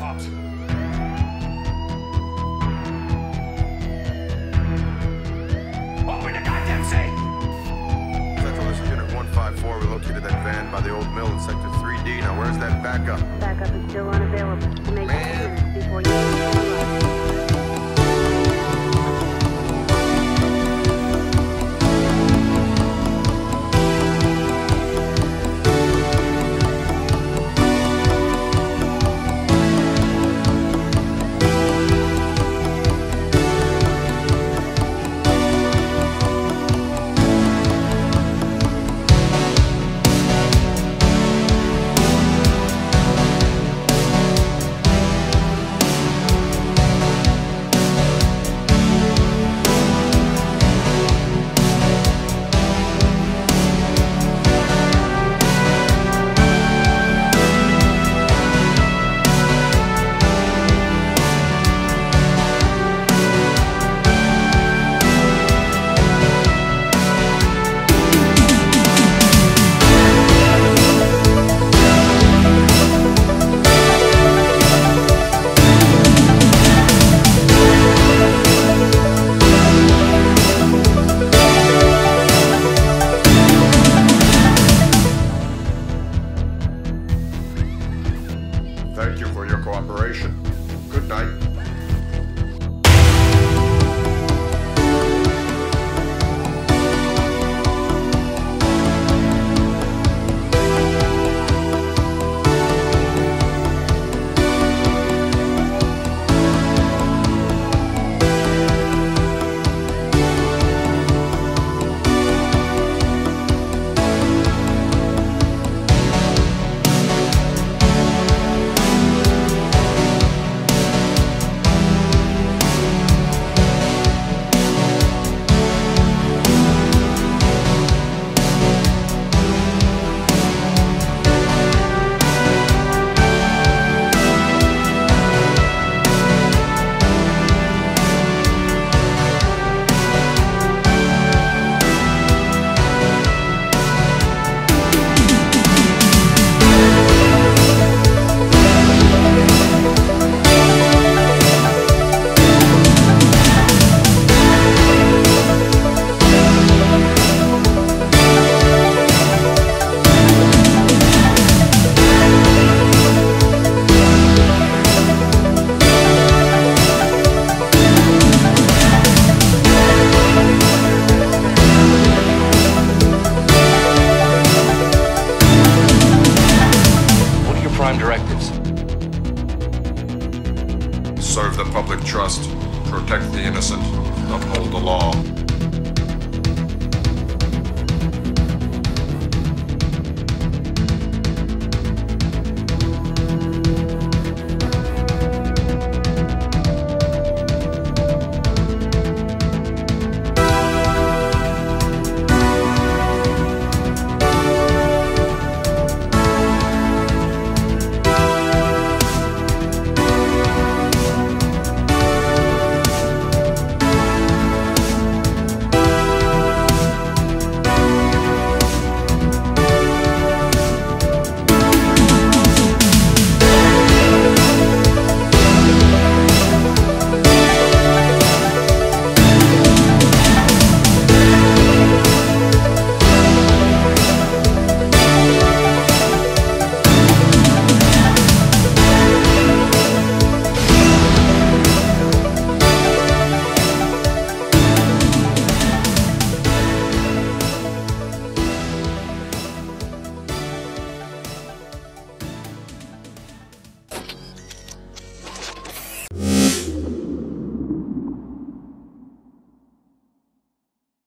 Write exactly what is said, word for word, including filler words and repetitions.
Pops. Open the goddamn safe! Central, this is Unit one five four. We located that van by the old mill in Sector three D. Now, where's that backup? Backup is still unavailable. Make Man. decisions before you... Thank you for your cooperation. Good night. Prime directives. Serve the public trust, protect the innocent, uphold the law.